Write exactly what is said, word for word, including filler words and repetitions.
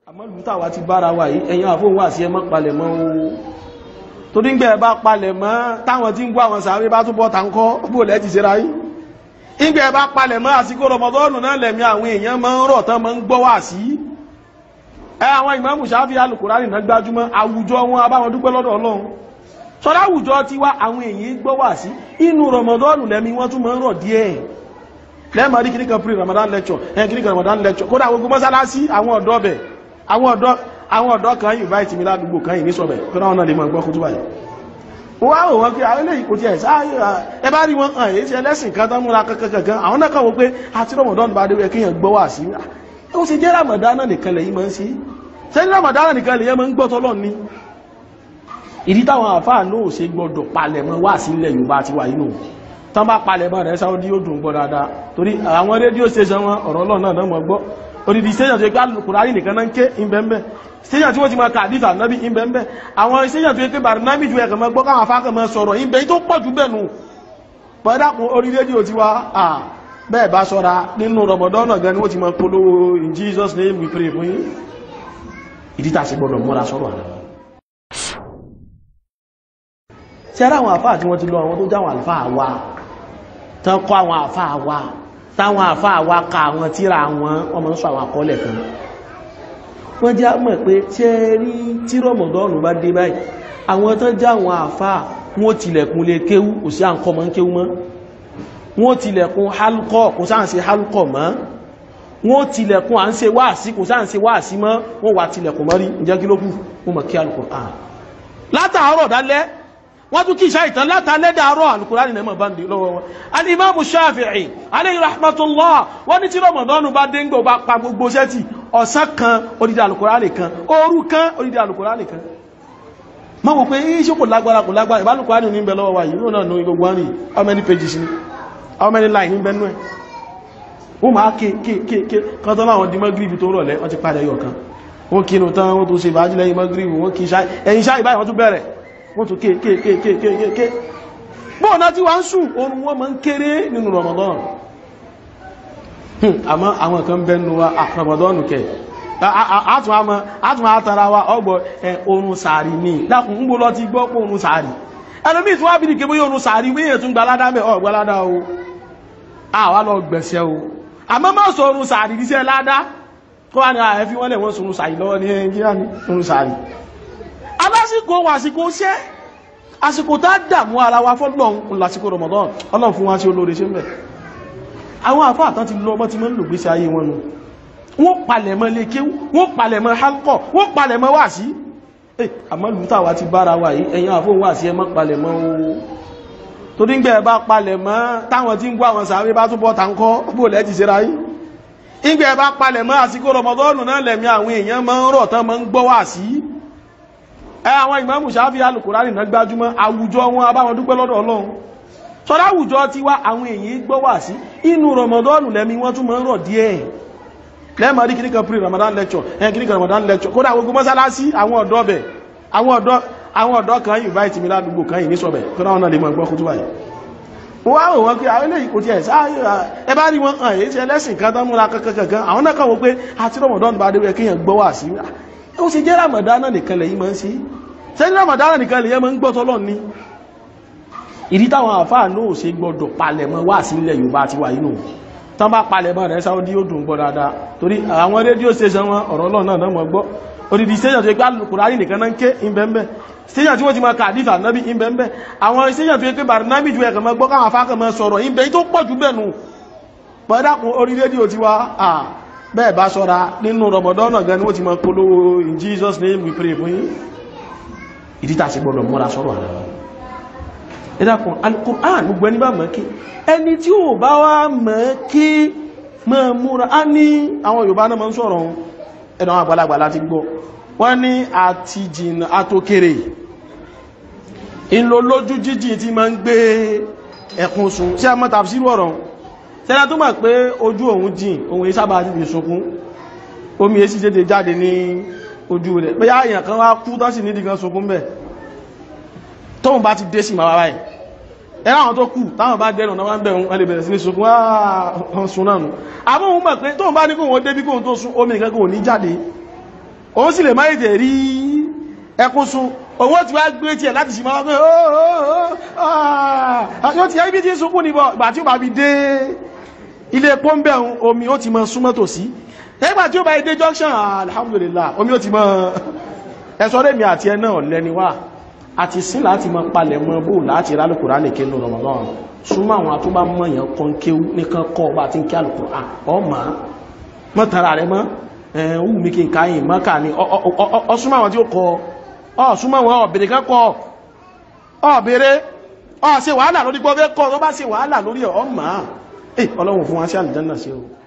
àmọ́ ìlú tàwa ti bára wa yìí ẹ̀yin àfóhùn wà sí ẹ má palẹ̀ mọ́ o torí ń gbé ẹ bá palẹ̀ mọ́ táwọn tí ń gbọ́ àwọn sàárè bá túbọ̀ tà ń kọ́ bó lẹ́ ti ṣera yìí ń gbé ẹ bá palẹ̀ mọ́ àsìkò rọmọdọ́ọ̀nù náà lẹ̀mí àwọn èèyàn máa ń rọ̀ tán máa ń gbọ́ wà sí ẹ àwọn ìmáàmù Ṣáfì alùkùránì náà gbájúmọ́ àwùjọ wọn abáwọn dúpẹ́ lọ́dọ̀ Ọlọ́run sọ́dọ̀ àwùjọ ti wá àwọn èèyàn gbọ́ wà sí inú rọmọdọ́ọ̀nù lẹ́mí wọ́n tún máa ń rọ̀ díẹ̀ lẹ́ẹ̀mọ́ rí kìnnìkan pre Ramadan lecture ẹ̀ kìnnìkan Ramadan lecture kódà gbogbo mọ́sálásí àwọn ọ̀dọ́ bẹ̀ àwọn ọ̀dọ́ àwọn ọ̀dọ́ kan yìí báyìí ti mi ládùúgbò kan yìí ní sọ̀bẹ̀ tó náà lè mọ̀ gbọ́ kútú báyìí wọ́n á wọ́n pé àwọn eléyìí kò tiẹ̀ sáyé ẹ bá rí wọn hàn èyí tí ẹlẹ́sìn kan tán múra kankan àwọn náà kàn wọ́n pé àti Ramadan bá dé wẹ́ kéèyàn gbọ́ wà sí ó sì jẹ́ Ramadan nìkan lẹ́yìn máa ń sí sẹ́ni Ramadan nìkan lẹ́yìn máa ń gbọ́ tọ́lọ́ ni ìdí táwọn àfáà náà ṣe gbọ́dọ̀ palẹ̀mọ́ wà sí ilẹ̀ Yorùbá ti wà inú tán bá palẹ̀mọ́ rẹ̀ Saudi ó dùn gbọ́ dáadáa torí àwọn rédíò station wọn ọ̀rọ̀ Ọlọ́run náà náà mọ̀ gbọ́ odidi station tó yẹ pé alùkùránì nìkan náà ń ké ìbẹ̀m̀bẹ̀ station tí wọ́n ti máa ka àdífà náàbí ìbẹ̀m̀bẹ̀ àwọn station tó yẹ pé bàrí náàbí ju ẹ̀kọ̀ mọ́ gbọ́ káwọn afákọ̀ mọ́ sọ̀rọ̀ ìbẹ̀ tó pọ̀ jù bẹ̀nu pọ̀ẹ́dàkùn orí rédíò ti wá bẹ́ẹ̀ bá ṣọ́ra nínú Ramadan náà gan ni wọ́n ti máa polówó in Jesus name we pray fún yín ìdí tá a sì gbọdọ̀ mọ́ra sọ̀rọ̀ àná tí ara àwọn àfáà tí wọ́n ti lọ àwọn tó jáwọn àlfáà wa tán kọ́ àwọn àfáà wa táwọn àfáà wá ka àwọn tíra àwọn ọmọ ń sọ àwọn àkọọ́lẹ̀ kan wọ́n já mọ̀ pé ṣe rí tí Ramadan bá dé báyìí àwọn tán já àwọn àfáà wọ́n tilẹ̀kùn lè kéwú kò sí à ń kọ́ mọ́ ń kéwú mọ́ wọ́n tilẹ̀kùn halkọ́ kò sáà ń ṣe halkọ́ mọ́ wọ́n tilẹ̀kùn à ń ṣe wáàsí kò sáà ń ṣe wáàsí mọ́ wọ́n wà tilẹ̀kùn mọ́rí ǹjẹ́ kí ló kù wọ́n mọ̀ kí Al-Qur'an látàárọ̀ dálẹ́ wọ́n tún kí ìṣá ìtàn látàlẹ́dà àárọ̀ Al-Qur'ani ní ẹmọ̀ bá ń dè lọ́wọ́ wọn al-Imam Shafi'i alayhi rahmatullah wọ́n ní tí Ramadan bá dé ń gbò bá pa gbogbo sẹ́tì ọ̀sán kan odidi Al-Qur'ani kan òru kan odidi Al-Qur'ani kan ma wò pé iṣẹ́ kò lágbára kò lágbára ìbá Al-Qur'ani ní ń bẹ lọ́wọ́ wa yìí náà ní gbogbo wọn rí how many pages ni how many lines ní bẹ́nu ẹ̀ ó máa ké ké ké ké kan tán láwọn di Maghrib tó rọ̀lẹ́ wọ́n ti padà yọ kan wọ́n kínú tán wọ́n tó ṣe ìbájú lẹ́yìn Maghrib wọ́n kí ẹ̀yìn ṣáà ìbáyìí wọ́n tún bẹ̀rẹ̀ wọ́n tún ké ké ké ké ké ké ké bọ́ọ̀ná tí wọ́n ń sùn oorun wọ́n máa ń kéré nínú Ramadan àmọ́ àwọn kan bẹ́nu wa Ramadan kẹ àtún àtàrà wa ọgbọ̀ oorun sàárì ní dákùn ń gbó lọ ti gbọ́ pé oorun sàárì ẹlòmí tí wọ́n bí ní kébé oorun sàárì wíyẹ̀ tún gbaládá mẹ́ ọgbàládá o àwa lọ gbẹ̀ṣẹ́ o àmọ́ má sọ oorun sàárì níṣẹ́ ládá kó wá ní àẹ́fí wọ́n lẹ̀ wọ́n sọ oorun sàárì lọ́wọ́ ní Nàìjíríà ní oorun sàárì alásìkò wà àsìkò ṣẹ́ àsìkò tá dàmú ara wa fọ́lọ́run lásìkò Ramadan Ọlọ́run fún wa sí olóore ṣe ń bẹ̀ àwọn àfáà tán ti lọ ọmọ ti mọ́ ń lò gbé sí ayé wọn nù wọ́n palẹ̀mọ́ lékè wọ́n palẹ̀mọ́ halkọ̀ wọ́n palẹ̀mọ́ wà sí àmọ́ ìlú tàwa ti bára wa yìí ẹ̀yin àfóhùn wà sí ẹ mọ́ palẹ̀mọ́ o torí ń gbé ẹ bá palẹ̀mọ́ táwọn tí ń gbọ́ àwọn sàárè bá túbọ̀ tà ń kọ́ bó lẹ́ ti ṣe ra yìí ń gbé ẹ bá palẹ̀mọ́ àsìkò Ramadan náà lẹ̀mí àwọn èèyàn máa ń rọ̀ tán máa ń gbọ́ wà sí ẹ àwọn ìmáàmù Ṣáfì alùkùránì náà gbájúmọ́ àwùjọ wọn abáwọn dúpẹ́ lọ́dọ̀ Ọlọ́run sọ́dọ̀ àwùjọ ti wá àwọn èèyàn gbọ́ wà sí inú Ramadan lẹ́mí wọ́n tún máa ń rọ̀ díẹ̀ lẹ́ẹ̀mọ́ rí kìnnìkan pre Ramadan lecture ẹ̀ kìnnìkan Ramadan lecture kódà gbogbo mọ́sálásí àwọn ọ̀dọ́ bẹ̀ àwọn ọ̀dọ́ àwọn ọ̀dọ́ kan yìí báyìí ti mi ládùúgbò kan yìí ní sọ̀bẹ̀ kó náà náà lè mọ̀ gbọ́ kútú báyìí wọ́n á wọ́n pé àwọn eléyìí kò tiẹ̀ sáyé ẹ bá rí wọn hàn èyí tí ẹlẹ́sìn kan tán múra kankan àwọn náà kàn wọ́n pé àti Ramadan bá dé wẹ́ kéèyàn gbọ́ wà sí ó sì jẹ́ Ramadan nìkan lẹ́yìn máa ń sí sẹ́ni Ramadan nìkan lè yẹ mọ́ ń gbọ́ tọ́lọ́ ní ìdí táwọn àfáà náà ṣe gbọ́dọ̀ palẹ̀mọ́ wà sí ilẹ̀ Yorùbá ti wà inú tán bá palẹ̀mọ́ rẹ̀ Saudi ó dùn gbọ́ dáadáa torí àwọn rédíò station wọn ọ̀rọ̀ Ọlọ́run náà mọ̀ gbọ́ odidi station tó yẹ pé Al-Qur'ani nìkan náà ń ké ìbẹ̀m̀bẹ̀ station tí wọ́n ti máa ka àdífà náàbí ìbẹ̀m̀bẹ̀ àwọn station tó yẹ pé bàrí náàbí ju ẹ̀kọ̀ mọ́ gbọ́ káwọn afákọ̀ mọ́ sọ̀rọ̀ ìbẹ̀ tó pọ̀ jù bẹ̀nu pọ̀ẹ́dàkùn orí rédíò ti wá bẹ́ẹ̀ bá ṣọ́ra nínú Ramadan náà gan ni wọ́n ti máa polówó in Jesus name we pray fún yín ìdí tá ṣe gbọdọ̀ mọ́ra sọ̀rọ̀ àná ẹ̀dàkùn Al-Qur'an gbogbo ẹni bá mọ̀ kí ẹni tí ó bá wá mọ̀ kí mọ̀ múra á ní àwọn Yorùbá náà mọ̀ ń sọ̀rọ̀ ẹ̀nà àwọn àgbàlagbà láti gbọ́ wọ́n ní àti jìnà àtòkèrè ìlò lójú jíjìn tí ma ń gbé ẹkùn sùn sí àmọ́ tàbí sí ọ̀rọ̀ tẹ́lá tó mọ̀ pé ojú òun jìn òun ìsábà ti fi sunkún omi èsì jẹ́dẹ̀ jáde ní ojú rẹ̀ pé yáyàn kan wá kú tán sì nídìí kan sunkún bẹ̀ tóun bá ti dé sí màwá báyìí ẹ̀rọ àwọn tó kù táwọn bá dẹ̀rùn náà wá ń bẹ̀rùn wọ́n lè bẹ̀rẹ̀ sí ní sunkún wọ́n sun náà nù àmọ́ òun mọ̀ pé tóun bá ní kóun débí kóun tó sun omi nǹkan kóun ní jáde òun sì lè má èdè rí ẹkún sun owó tí wá gbé tí ẹ̀ láti sì máa gbé yóò ti ẹbí tí ń sunkún níbọ̀ ìgbà tí ó bá fi dé ilé epo ń bẹ̀ omi ó ti mọ súnmọ́ tòsí ẹgbà tí ó bá dé junction alhamdulillah omi ó ti mọ ẹ̀sọ́ rẹ̀ mi àti ẹ náà lẹ́ni wá àti sí láti mọ palẹ̀ mọ́ bó láti rá Al-Qur'an ní kéènù Ramadan súnmọ́ àwọn àtúbà mọ̀yàn kan kéwú nìkan kọ́ bá ti ń kí Al-Qur'an ọmọ mọ́ tara rẹ̀ mọ́ ẹ̀hún mi kí n káyìn mọ́ká ní ọsúnmọ́ àwọn tí ó kọ ọ̀súnmọ́ wọn ọ̀bẹ̀rẹ̀ kan kọ ọ̀bẹ̀rẹ̀ ọ̀ ṣe wàhálà lórí gbọ́fẹ́ kọ́ tó bá ṣe wàhálà lórí ọmọ ọlọ́run fún wa sí àlùjánnà sí o